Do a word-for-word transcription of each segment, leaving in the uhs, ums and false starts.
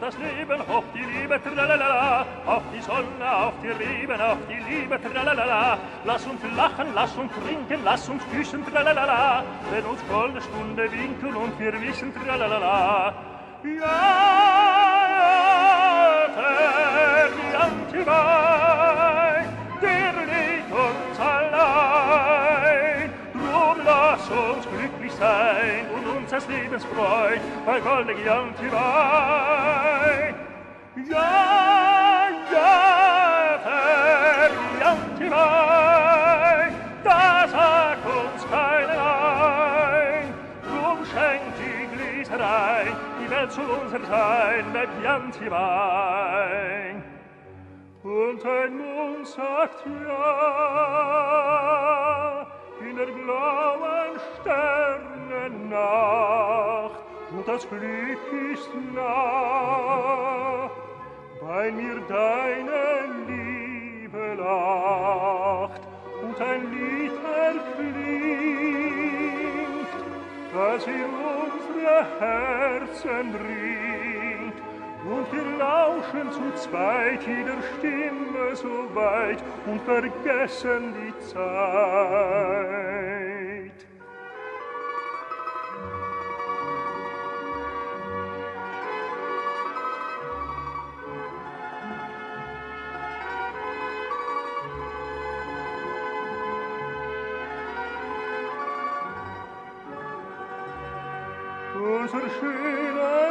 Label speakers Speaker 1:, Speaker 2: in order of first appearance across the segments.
Speaker 1: das Leben, auf die Liebe, tralalala, auf die Sonne, auf die Reben, auf die Liebe, tralalala. Lass uns lachen, lass uns trinken, lass uns küssen, tralalala, wenn uns goldene Stunde winken und wir wissen, tralalala. Ja, der Jantiwein, der lädt uns allein. Drum lass uns glücklich sein und unseres Lebens Freud bei goldigen Jantiwein. Ja, ja, der Jantiwein, da sagt uns keiner ein. Drum schenkt die Gläser ein, die Welt soll unser sein, mit Jantiwein. Und ein Mond sagt ja, in der blauen Sternennacht, und das Glück ist nah, weil mir deine Liebe lacht und ein Lied erklingt, das in unsere Herzen dringt. Und wir lauschen zu zweit jeder Stimme so weit und vergessen die Zeit. Unser schöner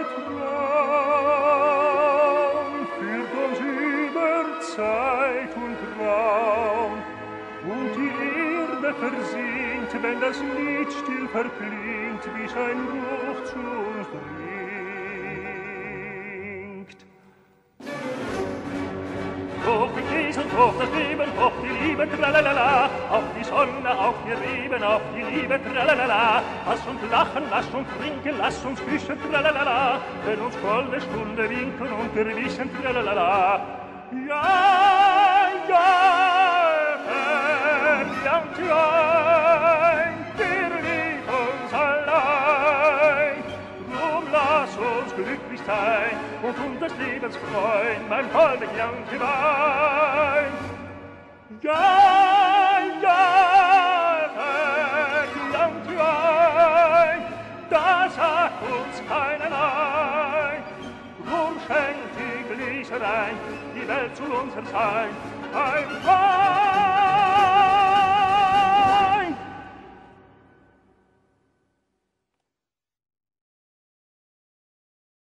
Speaker 1: Traum führt uns über Zeit und Raum, und die Erde versinkt, wenn das Lied still verklingt, wie sein Buch zu uns dringt. Hoch die Kies und hoch das Leben, hoch die Liebe, tralalala, auf die Sonne, auf die Reben, auf die Liebe, tralalala. Lass uns lachen, lass uns trinken, lass uns küssen, tralalala, wenn uns goldene Stunde winken und wir wissen, tralalala. Ja, ja, Herr Jantiwein, der liebt uns allein. Drum lass uns glücklich sein und um des Lebens freuen, mein goldig Jantiwein. Ja, ja, Herr Jantiwein, da sagt uns keiner nein. Drum schenkt die Gläser ein, die Welt soll unser sein. Ein